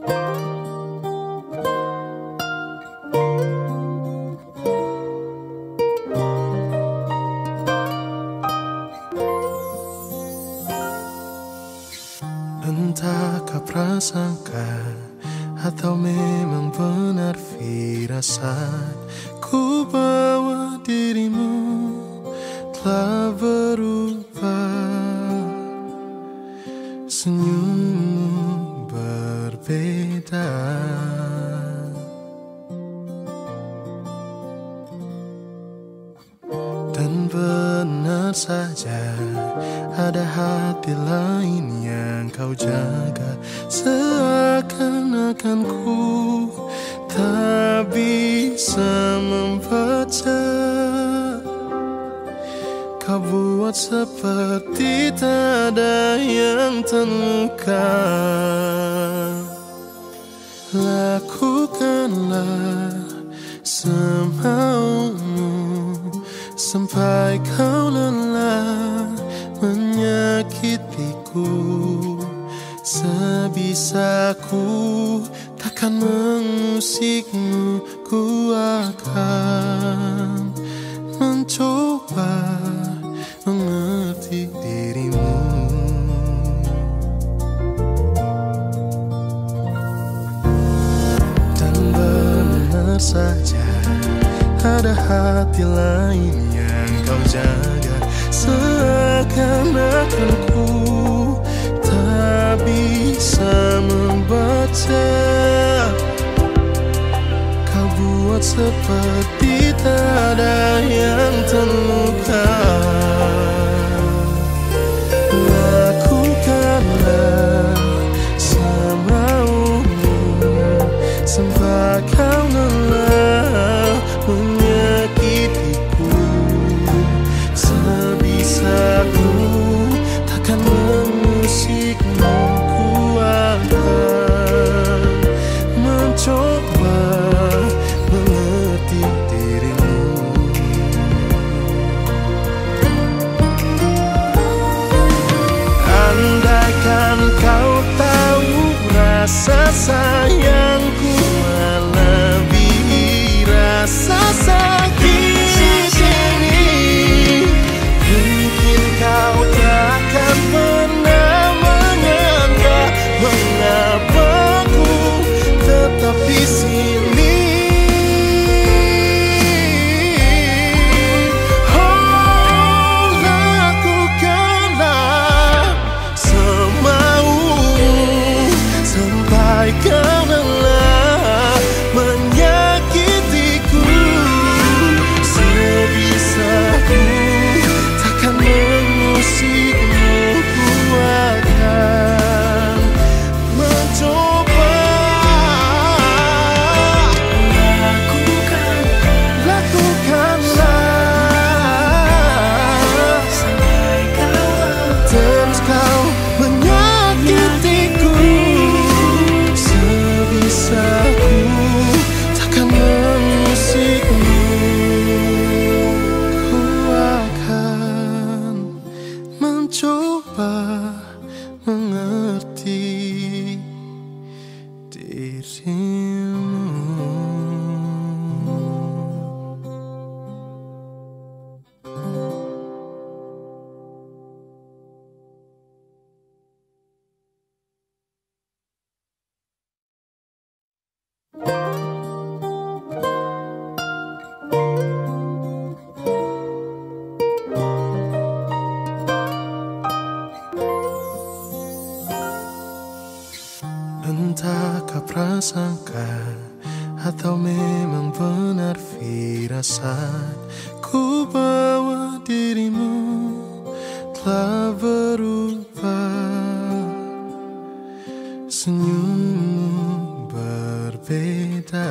Entahkah prasangka atau memang benar firasat, ku bawa dirimu telah berubah. Senyummu berbeda, dan benar saja ada hati lain yang kau jaga. Seakan-akan ku tak bisa membaca. Kau buat seperti tak ada yang terluka. Lakukanlah semaumu sampai kau lelah menyakitiku. Sebisaku takkan mengusikmu, ku akan mencoba mengerti dirimu. Dan benar saja ada hati lain yang kau jaga. Seakan-akan ku tak bisa membaca. Kau buat seperti tak ada yang terluka. Lakukanlah semaumu sampai kau lelah menyakitiku. Sebisaku takkan mengusikmu, ku akan mencoba mengerti dirimu. Andaikan kau tahu rasa sayangku melebihi rasa sakit ini, mungkin kau takkan pernah menyangka mengapa ku tetap di sini. Oh, lakukanlah semaumu sampai kau lelah menyakitiku. Sebisaku takkan mengusikmu, ku akan mencoba. Lakukanlah terus kau menyakitiku. Sebisaku takkan mengusikmu, ku akan mencoba mengerti dirimu. Entahkah prasangka atau memang benar firasat, ku bawa dirimu telah berubah. Senyummu berbeda,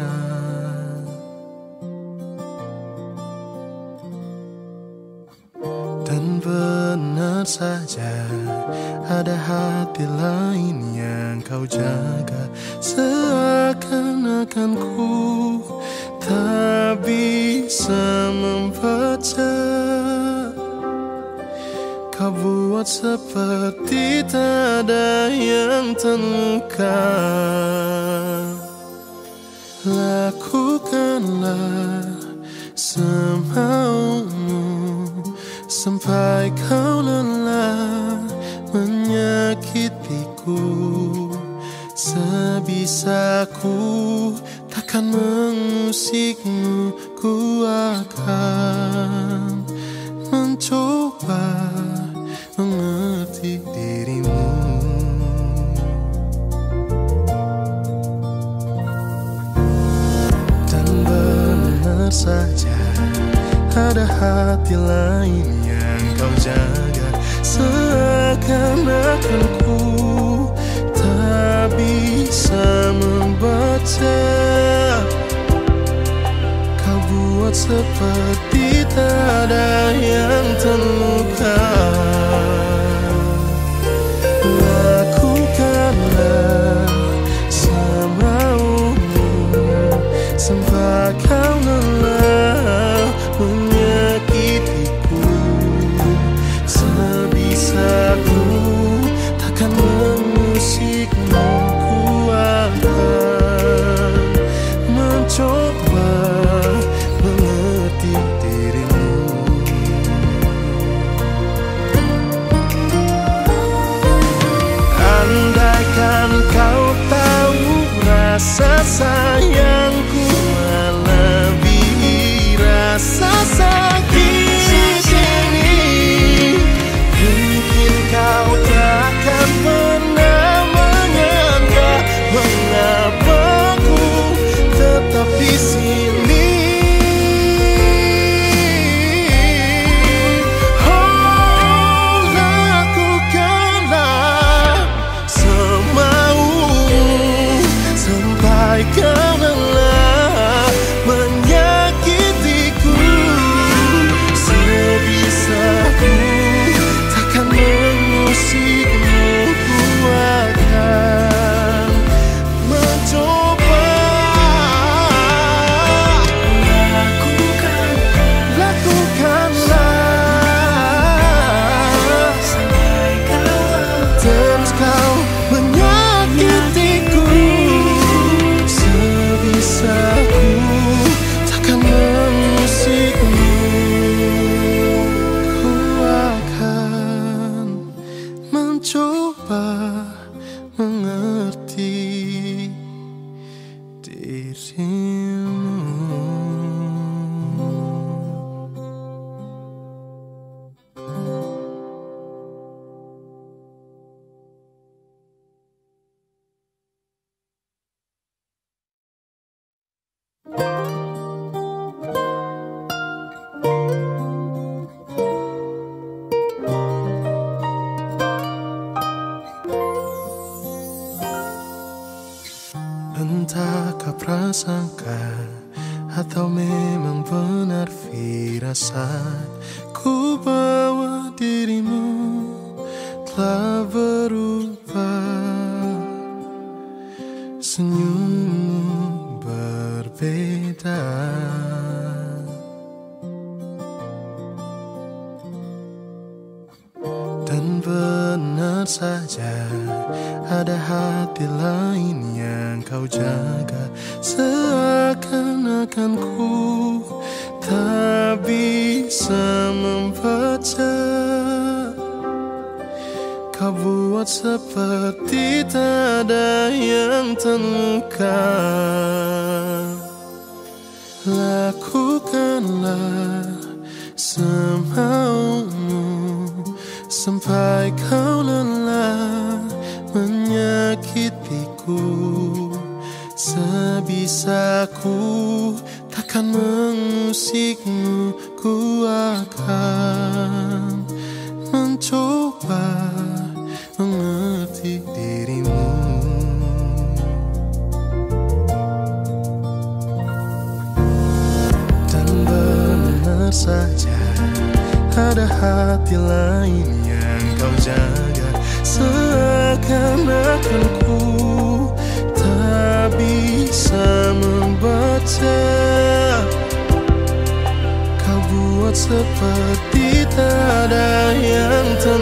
dan benar saja ada hati lain yang kau jaga. Seakan-akan ku tak bisa membaca. Kau buat seperti tak ada yang terluka. Lakukanlah semaumu sampai kau lelah menyakitiku. Sebisaku takkan mengusikmu, ku akan mencoba mengerti dirimu. Dan benar saja ada hati lain yang kau jaga. Seakan-akan ku tak bisa membaca. Kau buat seperti tak ada yang terluka. Lakukanlah semaumu sampai kau lelah menyakitiku. Sebisaku takkan mengusikmu, ku akan mencoba mengerti dirimu. Andaikan kau tahu rasa sayangku melebihi rasa sakit ini, mungkin kau takkan pernah menyangka mengapa ku tetap di sini. Oh, lakukanlah semaumu sampai kau lelah menyakitiku. Sebisaku takkan mengusikmu, ku akan mencoba. Lakukanlah sampai terus kau menyakitiku. Sebisaku takkan mengusikmu, ku akan mencoba mengerti dirimu. Entahkah prasangka atau memang benar firasat, ku bawa dirimu telah berubah. Senyummu berbeda, dan benar saja ada hati lain yang kau jaga. Seakan-akan ku tak bisa membaca. Kau buat seperti tak ada yang terluka. Lakukanlah semaumu sampai kau lelah menyakitiku. Sebisaku takkan mengusikmu, ku akan mencoba mengerti dirimu. Dan benar saja ada hati lain yang kau jaga. Seakan-akan ku tak bisa membaca. Kau buat seperti tak ada yang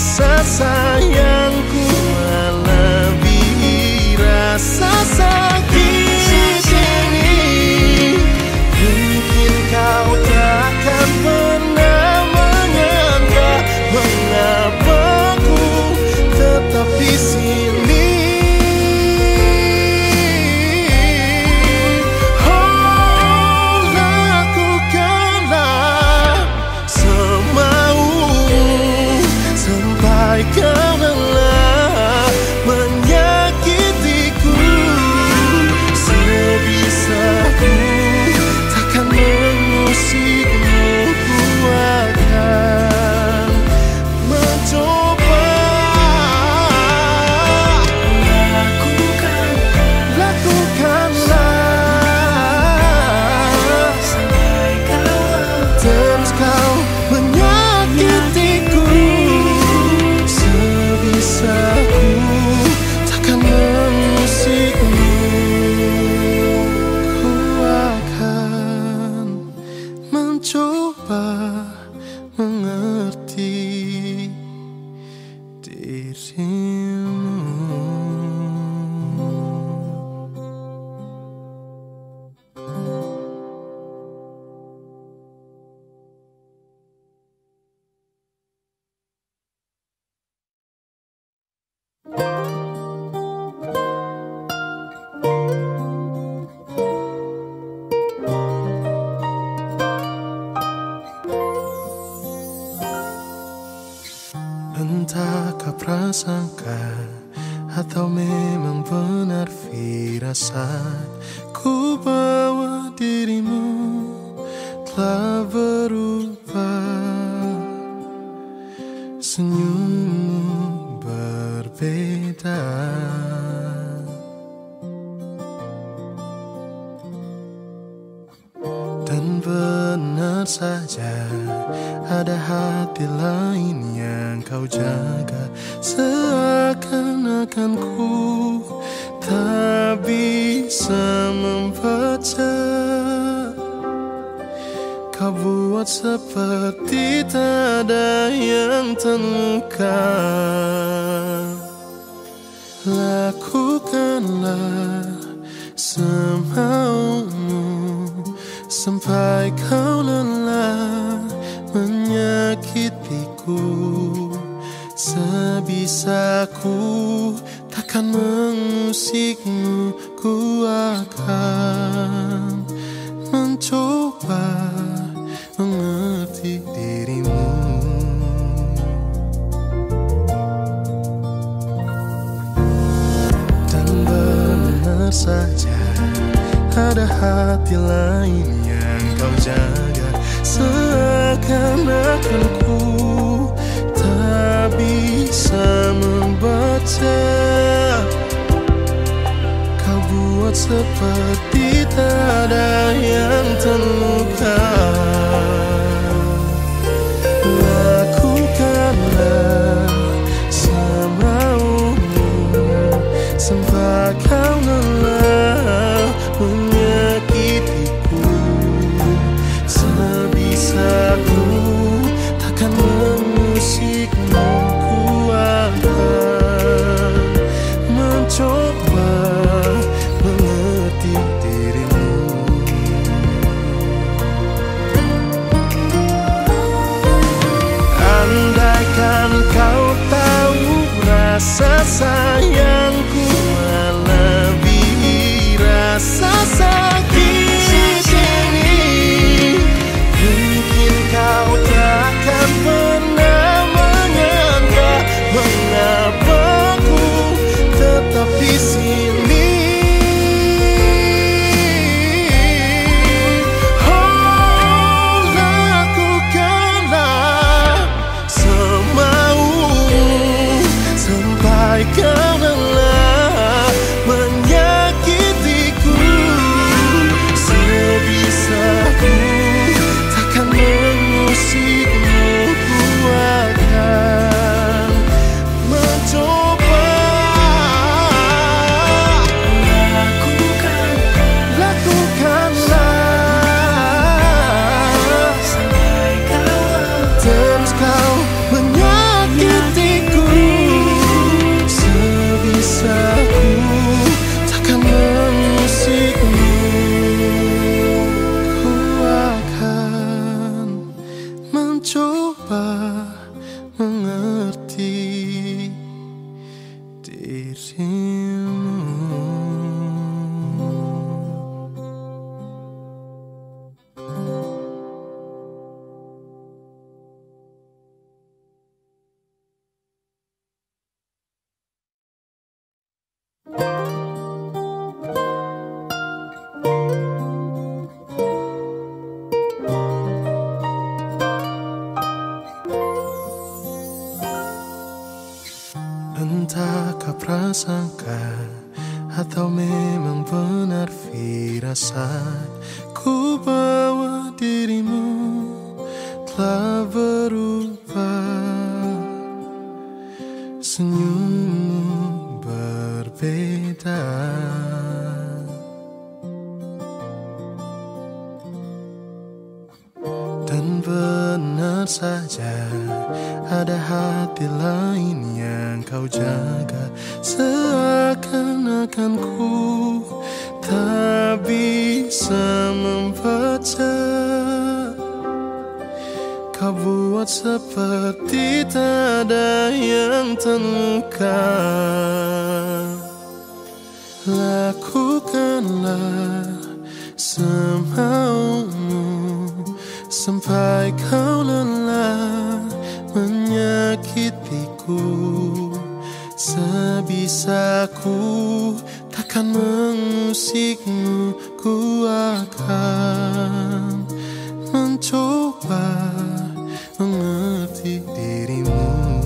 rasa sayangku melebihi rasa sakit ini. Mungkin kau takkan pernah menyangka mengapa ku tetap di sini. Kau lelah menyakitiku, sebisaku takkan mengusikmu. Ku akan mencoba. Lakukanlah sampai kau terus kau menyakitiku. Aku takkan mengusikmu. Ku akan mencoba mengerti dirimu. Entahkah prasangka atau memang benar firasat, ku bawa dirimu telah berubah. Senyummu berbeda, dan benar saja ada hati lain yang kau jaga. Seakan-akan ku tak bisa membaca. Kau buat seperti tak ada yang terluka. Lakukanlah semaumu sampai kau lelah menyakitiku. Sebisaku takkan mengusikmu. Ku akan mencoba mengerti dirimu. Dan benar saja ada hati lain yang kau jaga. Seakan-akan ku tak bisa membaca. Kau buat seperti tak ada yang terluka. Lakukanlah semaumu sampai kau lelah menyakitiku. Sebisaku takkan mengusikmu. Ku akan mencoba mengerti dirimu. mencoba mengerti dirimu. Entahkah prasangka atau memang benar firasat, ku bawa dirimu telah berubah. Senyummu berbeda, dan benar saja ada hati lain yang kau jaga. Seakan-akan ku tak bisa membaca. Kau buat seperti tak ada yang terluka. Lakukanlah semaumu sampai kau lelah menyakitiku. Sebisaku takkan mengusikmu, ku akan mencoba mengerti dirimu.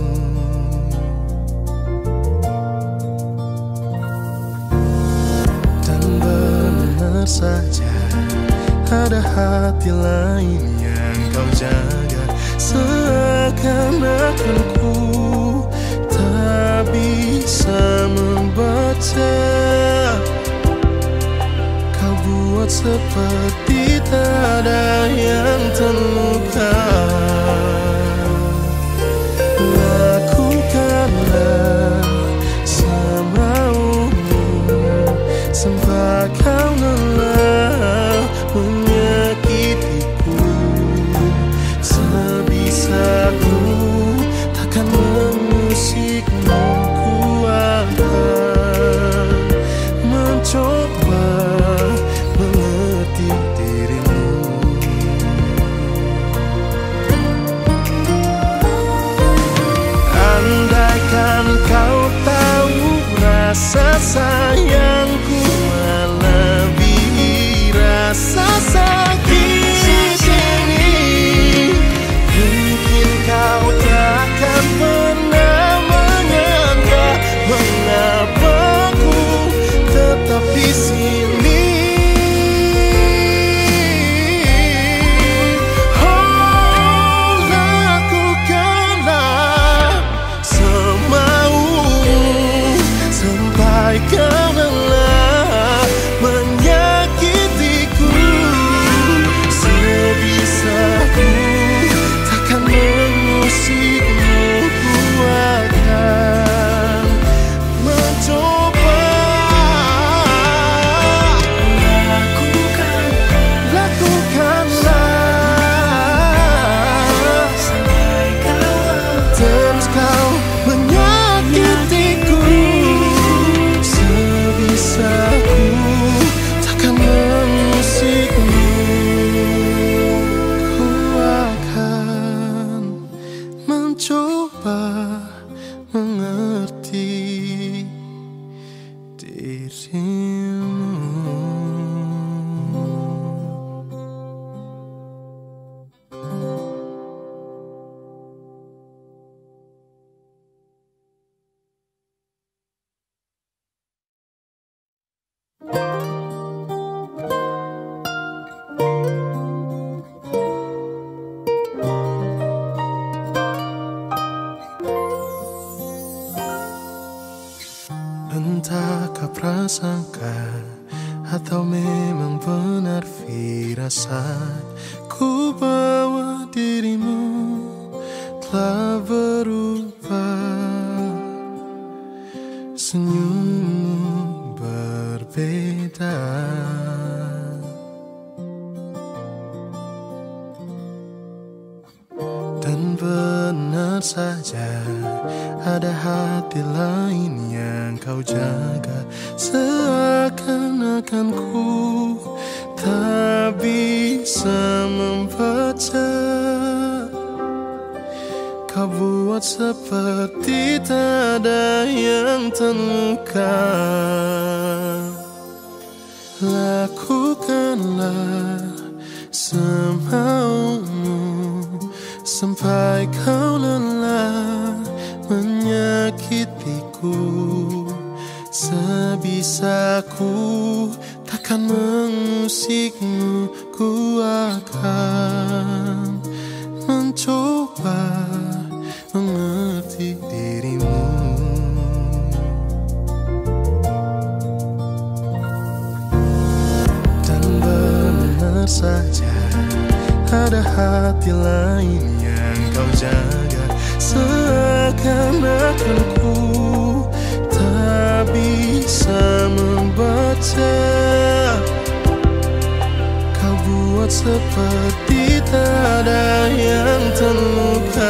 Dan benar saja ada hati lain yang kau jaga. Seakan-akan ku tak bisa membaca. Kau buat seperti tak ada yang terluka. Lakukanlah semaumu sampai kau lelah menyakitiku. Sebisaku takkan mengusikmu, ku akan mencoba mengerti dirimu. Andaikan kau tahu rasa sayangku melebihi rasa sakit ini, mungkin kau takkan pernah menyangka mengapa ku tetap di sini. Oh, lakukanlah semaumu sampai kau lelah menyakitiku. Sebisaku takkan mengusikmu, ku akan mencoba. Lakukanlah terus kau menyakitiku. Sebisaku takkan mengusikmu, ku akan mencoba mengerti dirimu. Entahkah prasangka atau memang benar firasat, ku bawa dirimu telah berubah. Senyummu berbeda, Dan benar saja, ada hati lain yang kau jaga. Seakan-akan ku tak bisa membaca. Kau buat seperti tak ada yang terluka. Lakukanlah semaumu sampai kau lelah menyakitiku. Sebisaku takkan mengusikmu. Ku akan mencoba mengerti dirimu. Dan benar saja, ada hati lain yang kau jaga. Seakan-akan ku tak bisa membaca. Kau buat seperti tak ada yang terluka.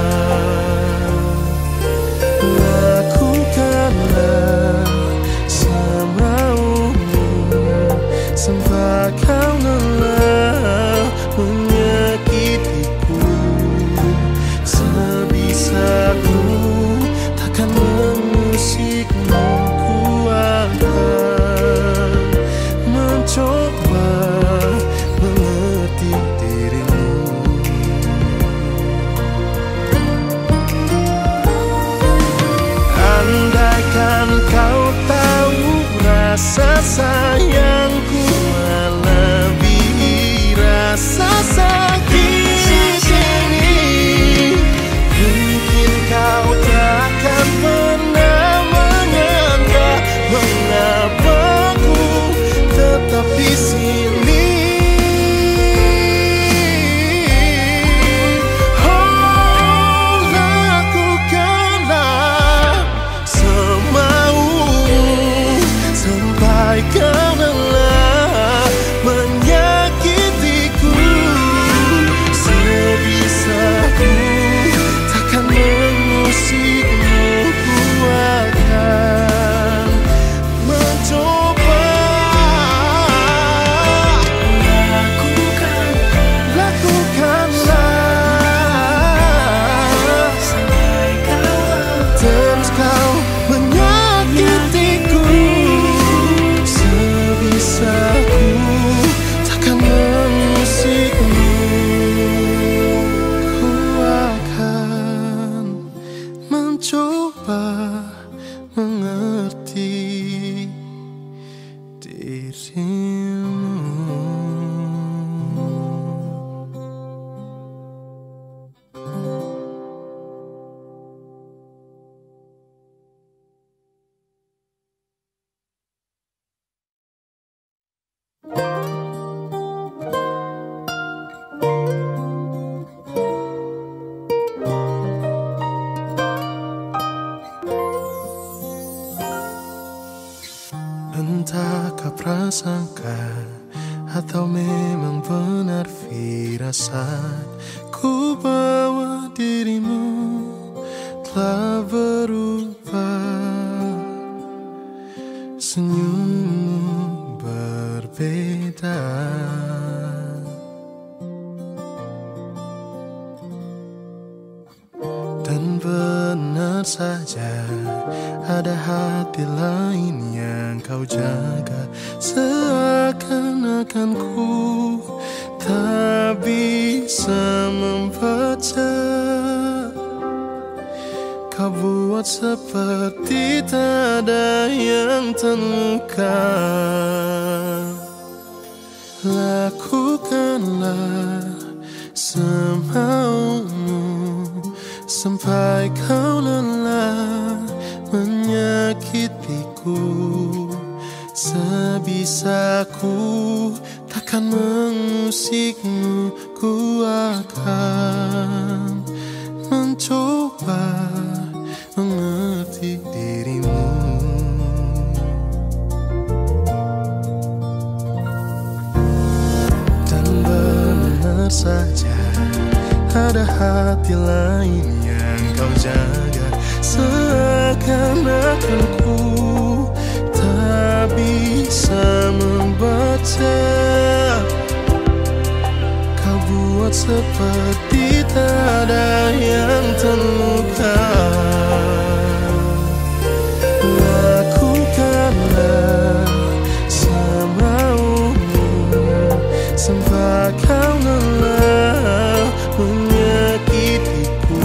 Lakukanlah semaumu sampai kau lelah menyakitiku. Sebisaku takkan mengusikmu. Ku akan mencoba mengerti dirimu. Andaikan kau tahu rasa sayangku melebihi rasa sakit ini, mungkin kau takkan pernah menyangka mengapa ku tetap di sini. Oh, lakukanlah semaumu sampai kau lelah menyakitiku. Sebisaku takkan mengusikmu. Ku akan mencoba. Lakukanlah terus kau menyakitiku. Sebisaku takkan mengusikmu. Ku akan mencoba mengerti dirimu. Entahkah prasangka atau memang benar firasat, ku bawa dirimu telah berubah. Senyummu berbeda, dan benar saja, ada hati lain yang kau jaga. Seakan-akan ku tak bisa membaca. Kau buat seperti tak ada yang terluka. Lakukanlah semaumu sampai kau lelah menyakitiku. Sebisaku takkan mengusikmu. Ku akan mencoba mengerti dirimu. Dan benar saja, ada hati hati lain yang kau jaga, seakan-akan ku tak bisa membaca. Kau buat seperti tak ada yang terluka. Lakukanlah semaumu sampai kau lelah menyakitiku.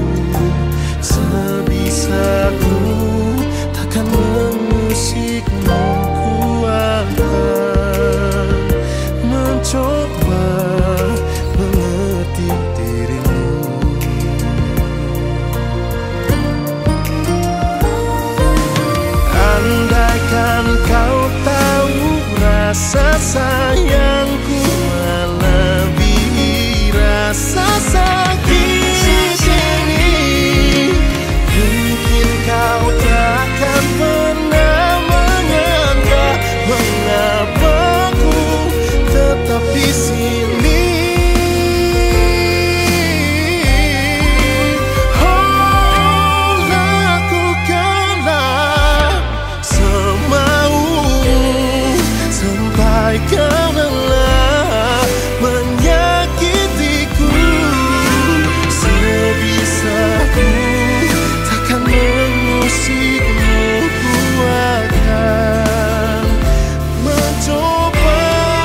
Sebisaku takkan mengusikmu, ku akan mencoba mengerti dirimu. Andaikan kau tahu rasa sayangku melebihi rasa sakit ini, mungkin kau takkan pernah menyangka mengapa ku tetap di sini. Oh, lakukanlah semaumu sampai kau lelah menyakitiku. Sebisaku takkan mengusikmu, ku akan mencoba.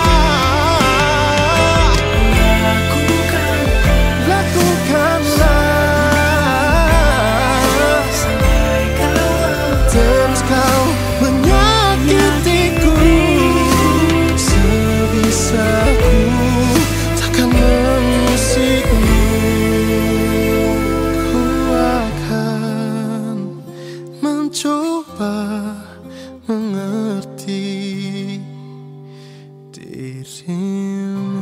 Lakukanlah terus kau menyakitiku. Sebisaku takkan mengusikmu, ku akan mencoba mengerti dirimu.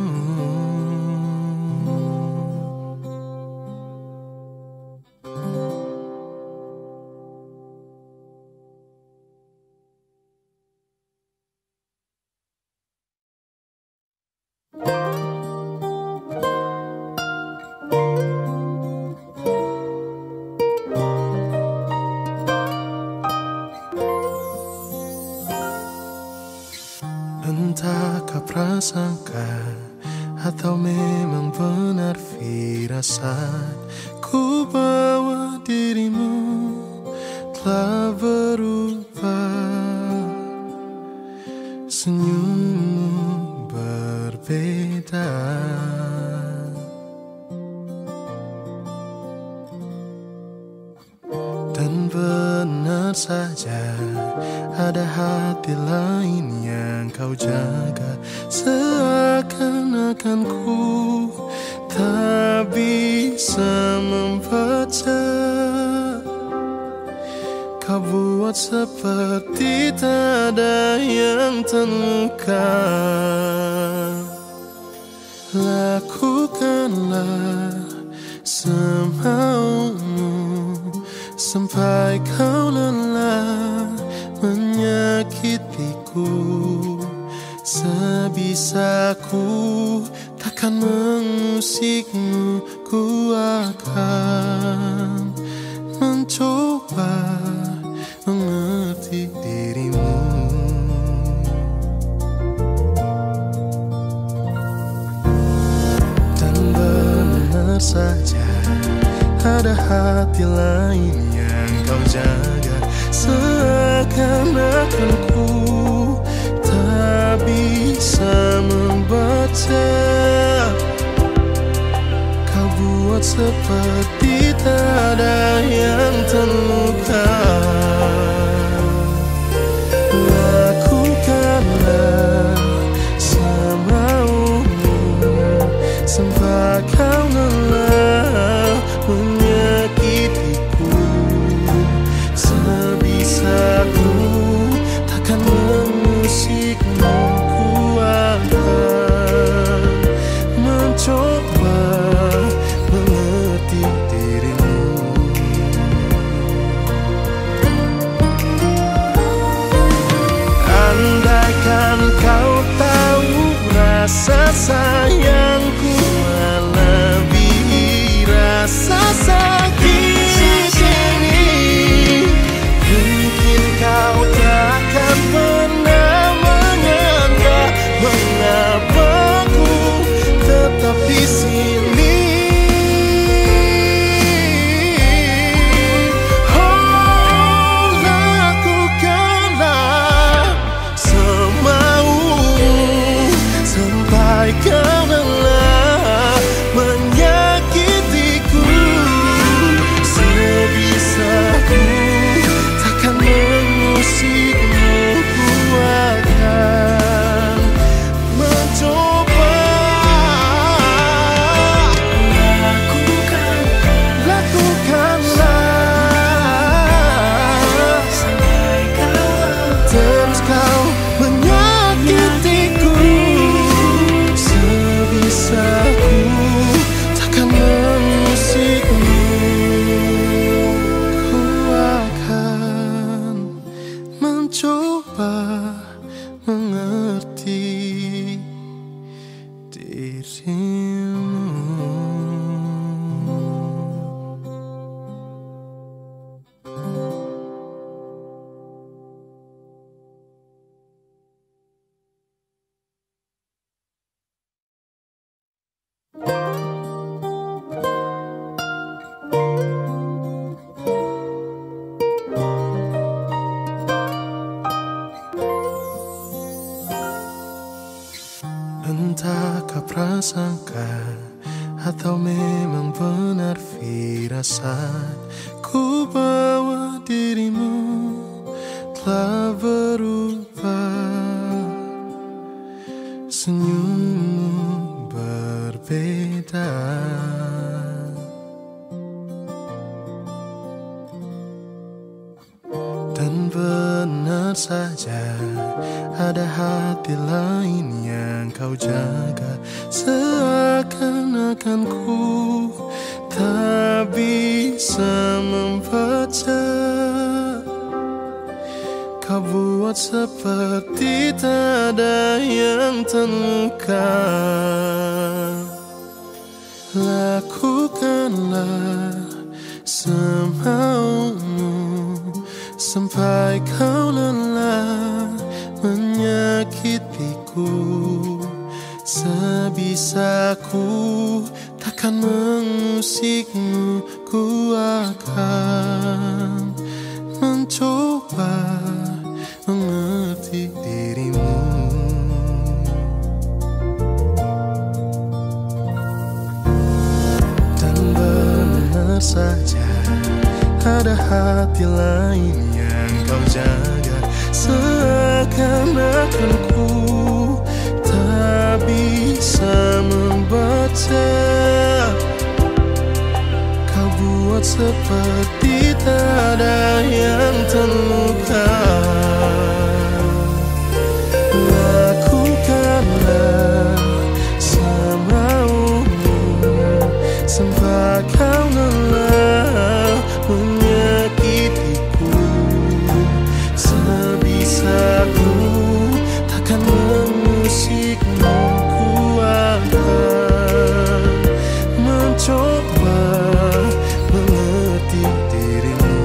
Entahkah prasangka atau memang benar firasat, ku bawa dirimu telah berubah. Senyummu berbeda, dan benar saja ada hati lain yang kau jaga, seakan-akan ku tak bisa membaca. Kau buat seperti tak ada yang terluka. Lakukanlah semaumu sampai kau lelah menyakitiku. Sebisaku takkan mengusikmu, ku akan mencoba mengerti dirimu. Dan benar saja ada hati lain yang kau jaga, seakan-akan ku tak bisa membaca. Kau buat seperti tak ada yang terluka. Lakukanlah semaumu sampai kau lelah menyakitiku. Sebisaku takkan mengusikmu, ku akan mencoba mengerti dirimu. Atau memang benar firasat ku bahwa dirimu telah berubah, senyummu berbeda. Dan benar saja ada hati lain yang kau jaga, seakan-akan ku tak bisa membaca. Kau buat seperti tak ada yang terluka. Lakukanlah semaumu sampai kau lelah menyakitiku. Sebisaku takkan mengusikmu, ku akan mencoba mengerti dirimu. Dan benar saja ada hati lain yang kau jaga, seakan-akan ku tak bisa membaca. Kau buat seperti tak ada yang terluka. Lakukanlah semaumu sampai kau lelah menyakitiku. Sebisaku takkan mengusikmu, ku akan mencoba mengerti dirimu.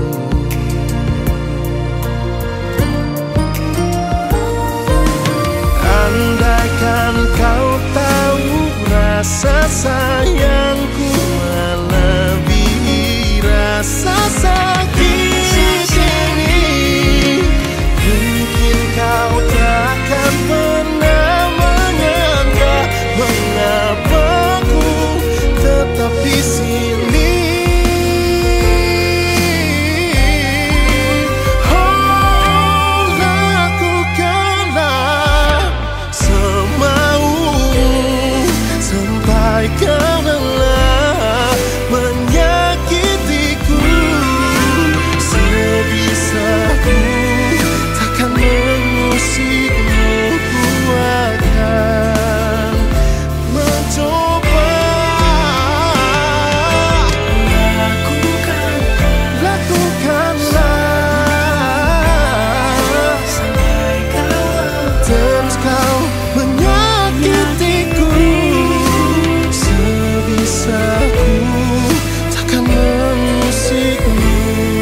Andaikan kau tahu rasa sayangku melebihi rasa sakit ini, mungkin kau takkan pernah menyangka mengapa ku tetap di sini. Oh, lakukanlah semaumu sampai kau lelah menyakitiku. Sebisaku takkan mengusikmu, ku akan mencoba. Lakukanlah terus kau menyakitiku. Sebisaku takkan mengusikmu,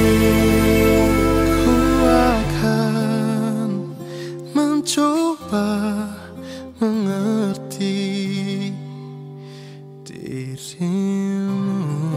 ku akan mencoba mengerti dirimu.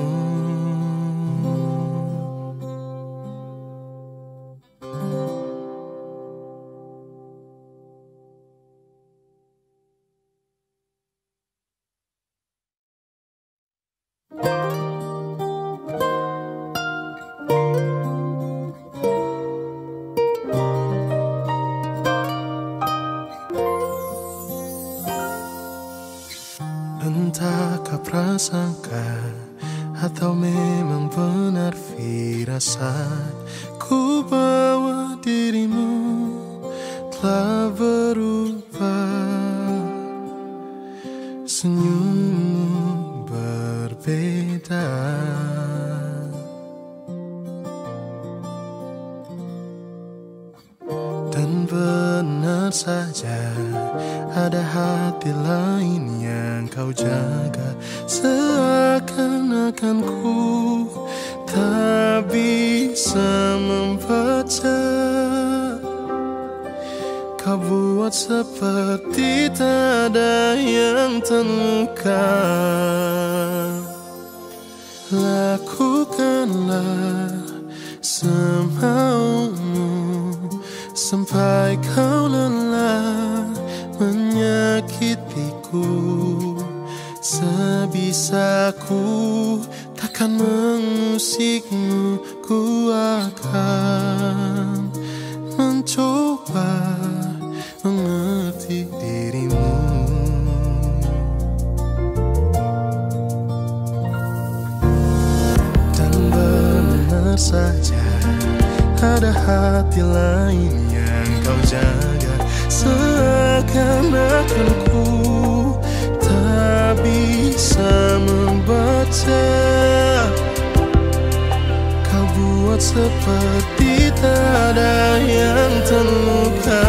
Entahkah prasangka atau memang benar firasat ku bahwa dirimu telah berubah, senyummu berbeda. Dan benar saja ada hati lain yang kau jaga, seakan-akan ku tak bisa membaca. Kau buat seperti tak ada yang terluka. Lakukanlah semaumu sampai kau lelah menyakitiku. Sebisaku takkan mengusikmu, ku akan mencoba mengerti dirimu. Dan benar saja ada hati lain yang kau jaga, seakan-akan ku tak bisa membaca. Kau buat seperti tak ada yang terluka.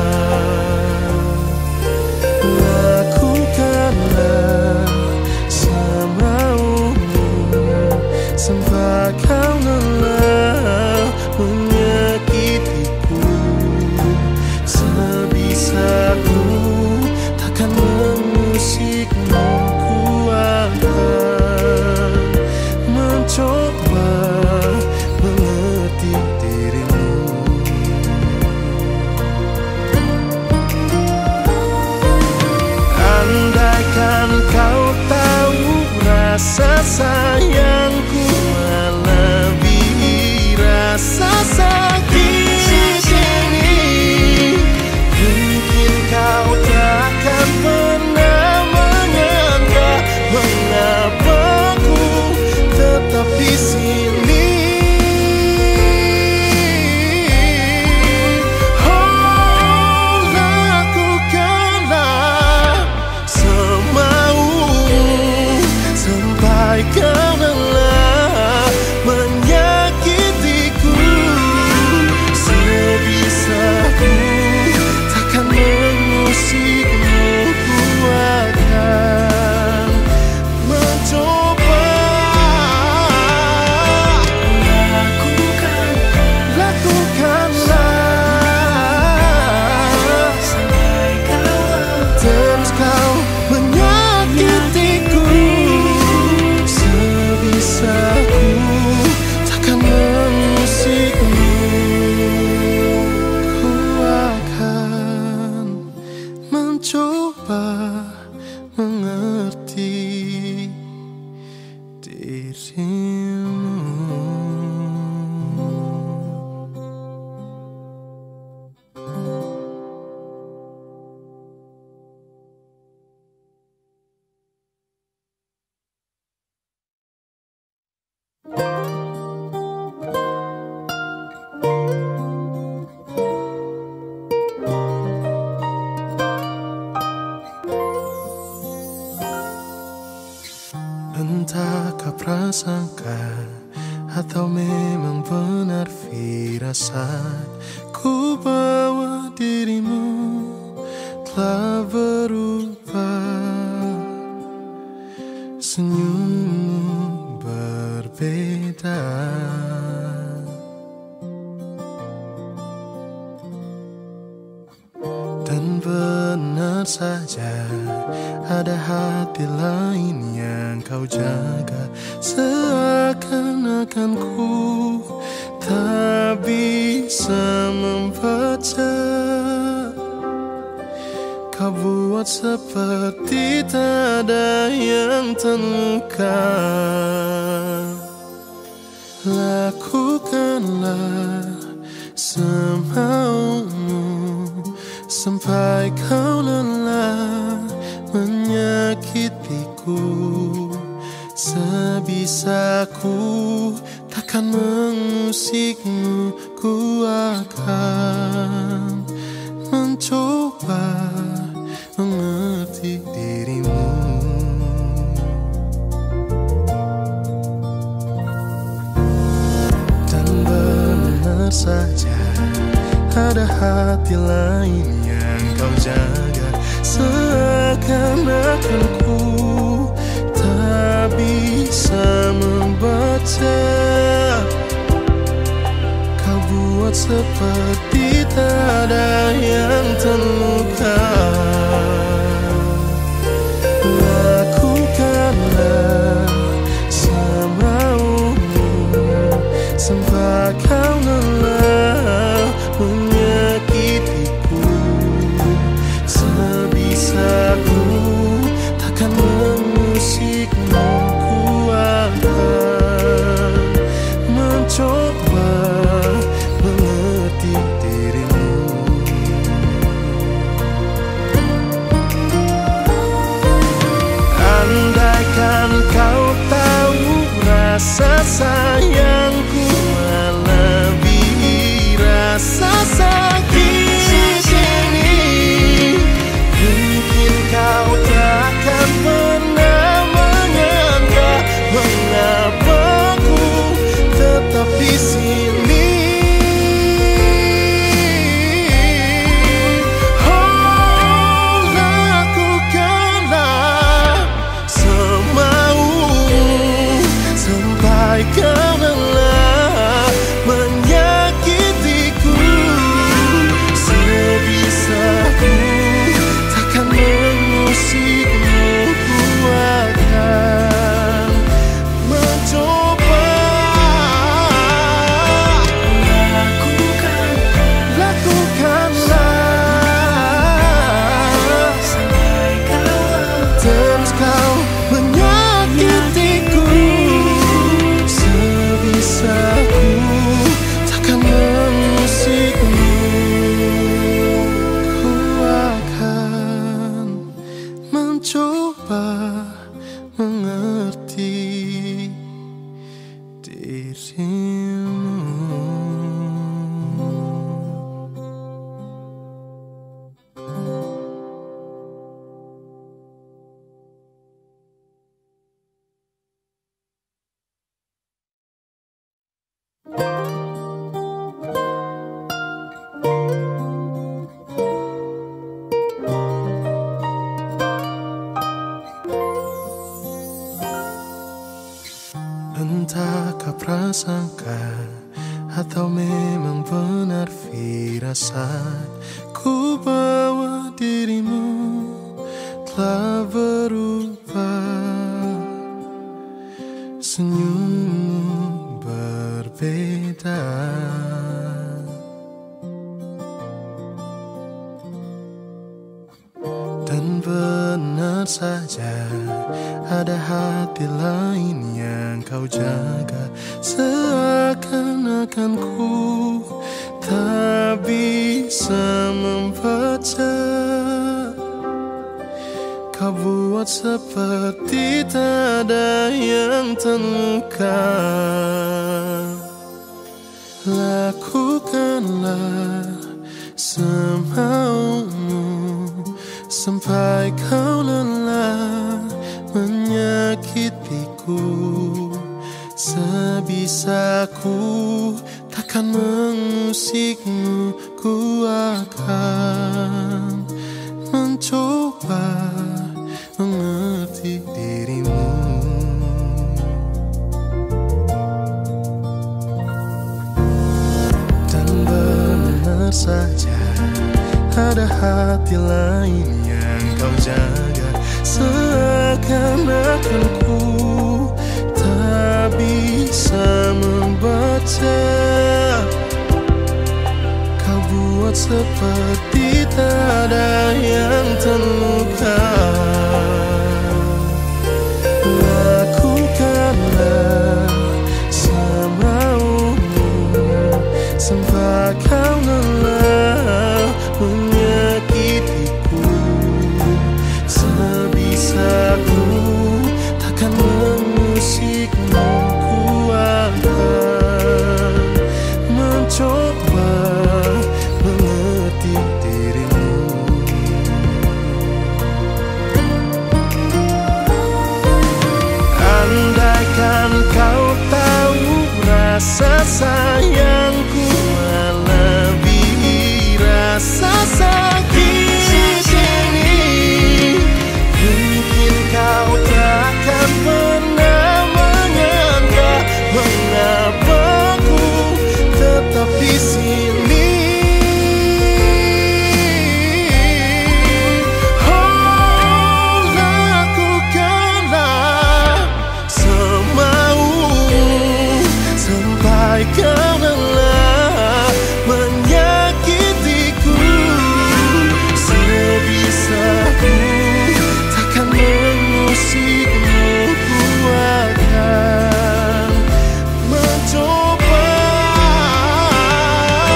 Lakukanlah semaumu sampai kau lelah menyakitiku. Sebisaku takkan mengusikmu, ku akan mencoba mengerti dirimu. Andaikan kau tahu rasa sayangku melebihi rasa sakit ini, mungkin kau takkan pernah menyangka mengapa ku tetap di sini. Oh, lakukanlah semaumu sampai kau lelah menyakitiku. Sebisaku takkan mengusikmu, ku akan mencoba. Lakukanlah terus kau menyakitiku. Sebisaku takkan mengusikmu, ku akan mencoba mengerti dirimu. Entahkah prasangka atau memang benar firasat, ku bawa dirimu telah berubah. Senyummu berbeda, dan benar saja ada hati lain yang kau jaga, seakan-akan ku tak bisa membaca. Kau buat seperti tak ada yang terluka. Lakukanlah semaumu sampai kau lelah menyakitiku. Sebisaku takkan mengusikmu, ku akan mencoba mengerti dirimu. Dan benar saja ada hati lain yang kau jaga, seakan-akan ku tak bisa membaca. Kau buat seperti tak ada yang terluka. Lakukanlah semaumu sampai kau lelah menyakitiku. Sebisaku takkan mengusik sayangku melebihi rasa sakit ini. Mungkin kau takkan pernah menyangka mengapa ku tetap di sini. Kau lelah menyakitiku, sebisaku takkan mengusikmu. Ku akan mencoba. Lakukanlah sampai terus kau menyakitiku. Sebisaku takkan mengusikmu. Ku akan mencoba mengerti dirimu. Entahkah prasangka atau memang benar firasat, ku bawa dirimu telah berubah. Senyummu berbeda, dan benar saja ada hati lain yang kau jaga. Seakan-akan ku tak bisa membaca. Kau buat seperti tak ada yang terluka. Lakukanlah semaumu sampai kau lelah menyakitiku. Sebisaku takkan mengusikmu. Ku akan mencoba mengerti dirimu. Dan benar saja ada hati lain yang kau jaga. Seakan-akan ku tak bisa membaca. Kau buat seperti tak ada yang terluka. Lakukanlah semaumu sampai kau lelah menyakitiku. Sebisaku takkan mengusikmu. Ku akan mencoba mengerti dirimu. Andaikan kau tahu rasa sayangku melebihi rasa sakit ini, mungkin kau takkan pernah menyangka mengapa ku tetap di sini. Kau lelah menyakitiku. Sebisaku takkan mengusikmu. Ku akan mencoba.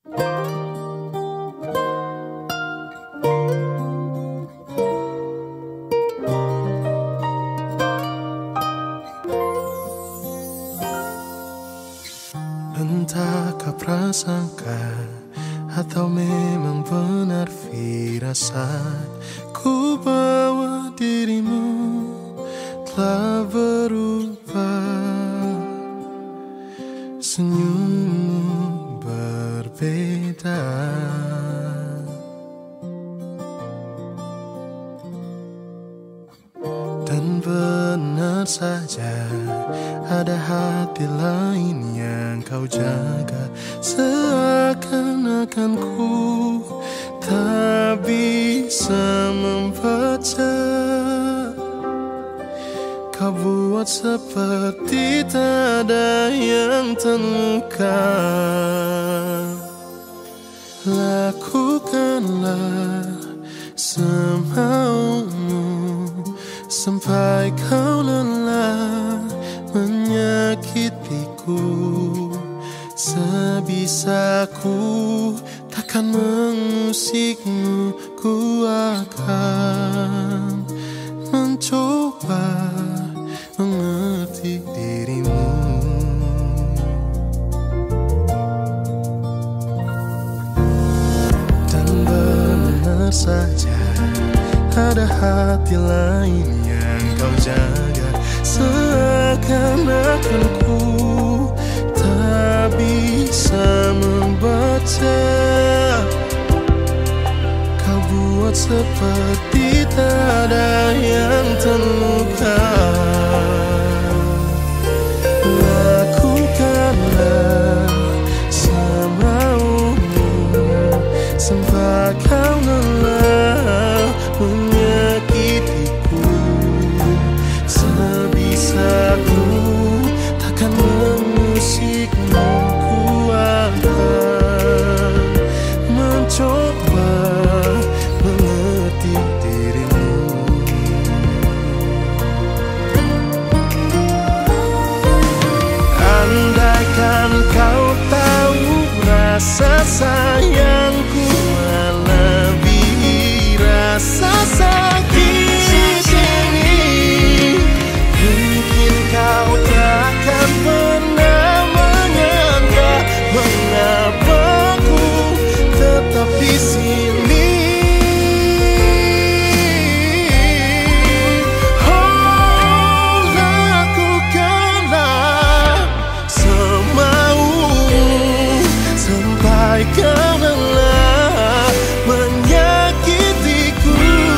Entahkah prasangka atau memang benar firasat, ku bawa dirimu telah berubah. Senyummu berbeda, dan benar saja ada hati lain yang kau jaga. Seakan-akan ku tak bisa membaca, kau buat seperti tak ada yang terluka. Lakukanlah semaumu sampai kau lelah menyakitiku. Sebisaku takkan mengusikmu, ku akan mencoba mengerti dirimu. Dan benar saja ada hati lain yang kau jaga. Seakan-akan ku tak bisa membaca, kau buat seperti tak ada yang terluka. Lakukanlah semaumu sampai kau lelah menyakitiku. Sebisaku takkan mengusikmu, ku akan mencoba mengerti dirimu. Andaikan kau tahu rasa sayangku melebihi rasa sakit ini, mungkin kau takkan pernah menyangka mengapa ku tetap di sini. Oh, lakukanlah semaumu sampai kau lelah menyakitiku.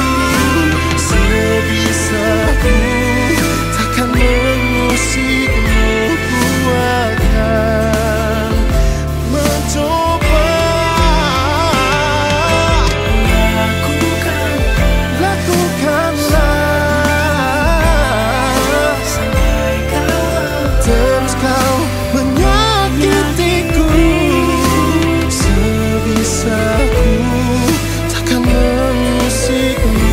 Sebisaku takkan mengusikmu, ku akan mencoba. Lakukanlah terus kau menyakitiku. Sebisaku takkan mengusikmu,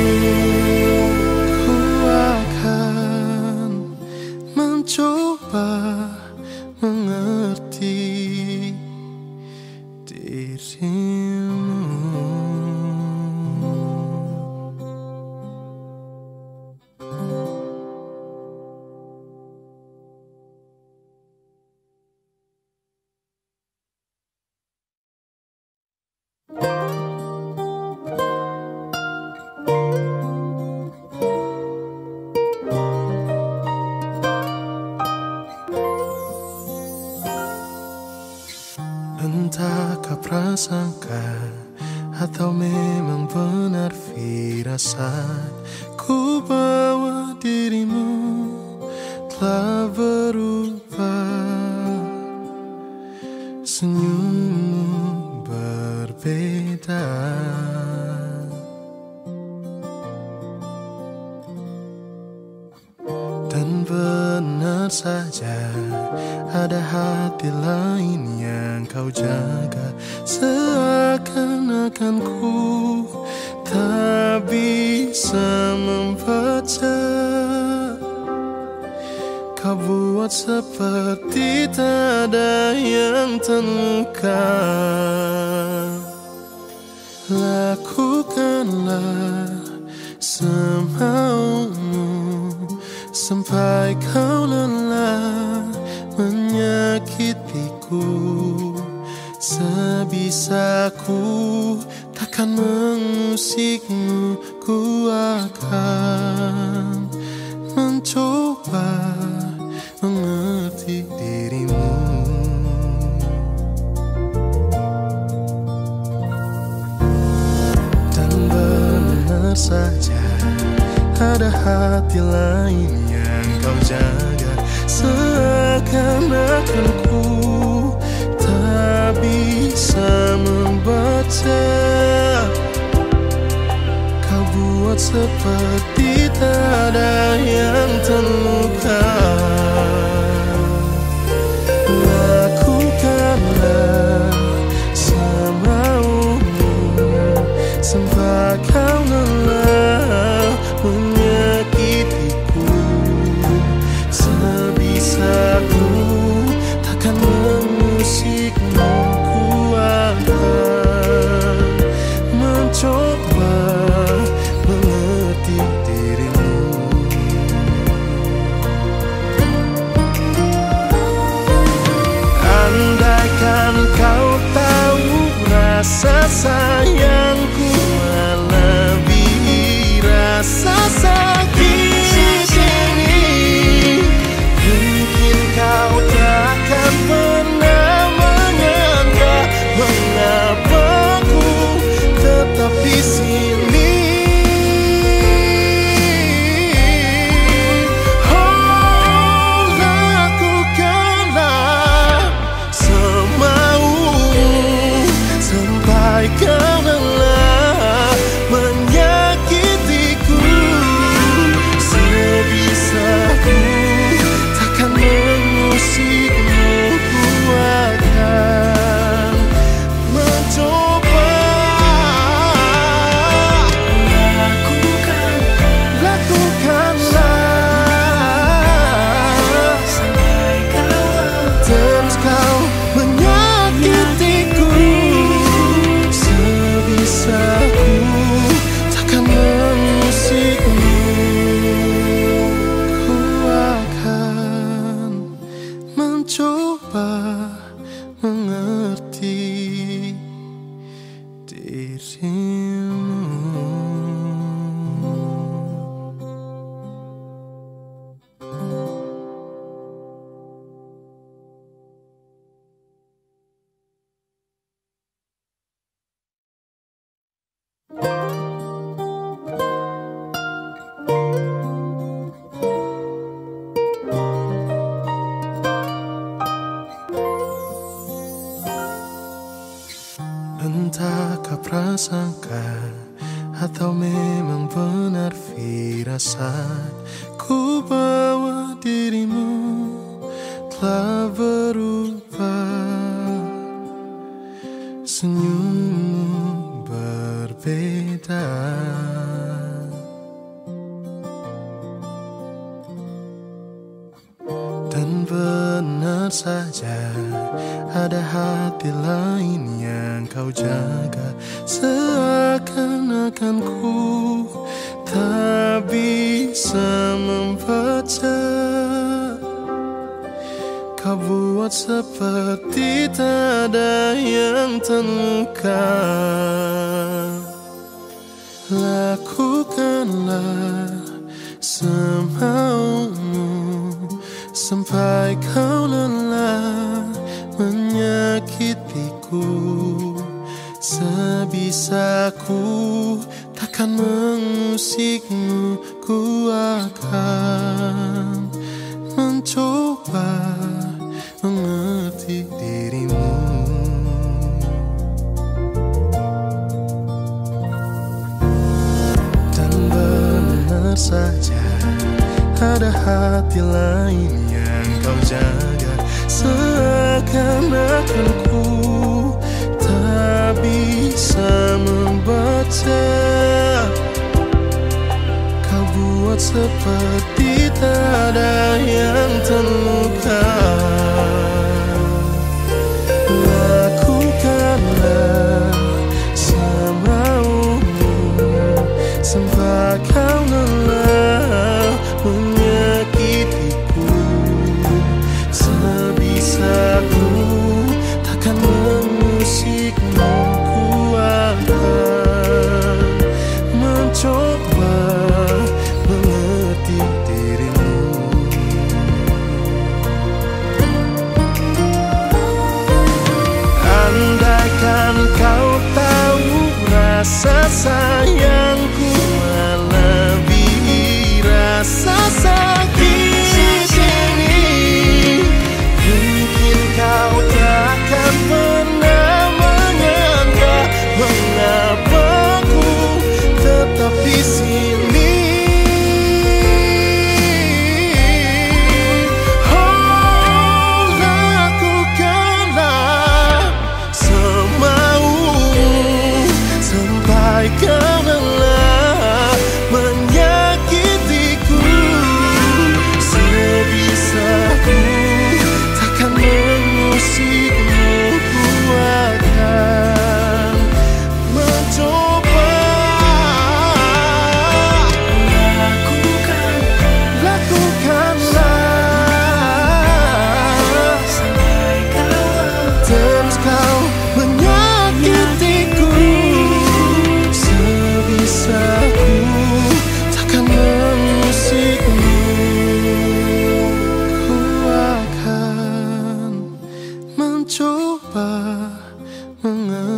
ku akan mencoba mengerti dirimu. Entahkah prasangka atau memang benar firasat, ku bawa dirimu telah berubah. Senyummu berbeda, dan benar saja ada hati lain yang kau jaga. Seakan-akan ku tak bisa membaca, Kau buat seperti tak ada yang terluka. Lakukanlah semaumu sampai kau lelah menyakitiku. Sebisaku takkan mengusikmu, ku akan mencoba mengerti dirimu. Dan benar saja ada hati lain yang kau jaga. Seakan-akan ku tak bisa membaca. Kau buat seperti tak ada yang terluka. Lakukanlah semaumu sampai kau lelah menyakitiku. Sebisaku takkan mengusikmu, ku akan mencoba mengerti dirimu. Andaikan kau tahu rasa sayangku melebihi rasa sakit ini, mungkin kau takkan pernah menyangka mengapa ku tetap di sini. Kau lelah menyakitiku. Sebisaku takkan mengusikmu, ku akan mencoba. Lakukanlah sampai kau terus kau menyakitiku. Sebisaku takkan mengusikmu, ku akan mencoba mengerti dirimu. Entahkah prasangka atau memang benar firasat, ku bawa dirimu telah berubah. Senyummu berbeda, dan benar saja ada hati lain yang kau jaga. Seakan-akan ku tak bisa membaca. Kau buat seperti tak ada yang terluka. Lakukanlah semaumu sampai kau lelah menyakitiku. Sebisaku takkan mengusikmu, ku akan mencoba mengerti dirimu. Dan benar saja ada hati lain yang kau jaga. Seakan-akan ku tak bisa membaca. Kau buat seperti ada yang terluka. Lakukanlah semaumu sampai kau lelah menyakitiku. Sebisaku takkan mengusikmu, ku akan mencoba mengerti dirimu. Andaikan kau tahu rasa sayangku melebihi rasa sakit ini, mungkin kau takkan pernah menyangka mengapa ku tetap di sini. Oh, lakukanlah semaumu sampai kau lelah menyakitiku. Sebisaku takkan mengusikmu, ku akan mencoba. Lakukanlah sampai kau terus kau menyakitiku. Sebisaku takkan mengusikmu, ku akan mencoba mengerti.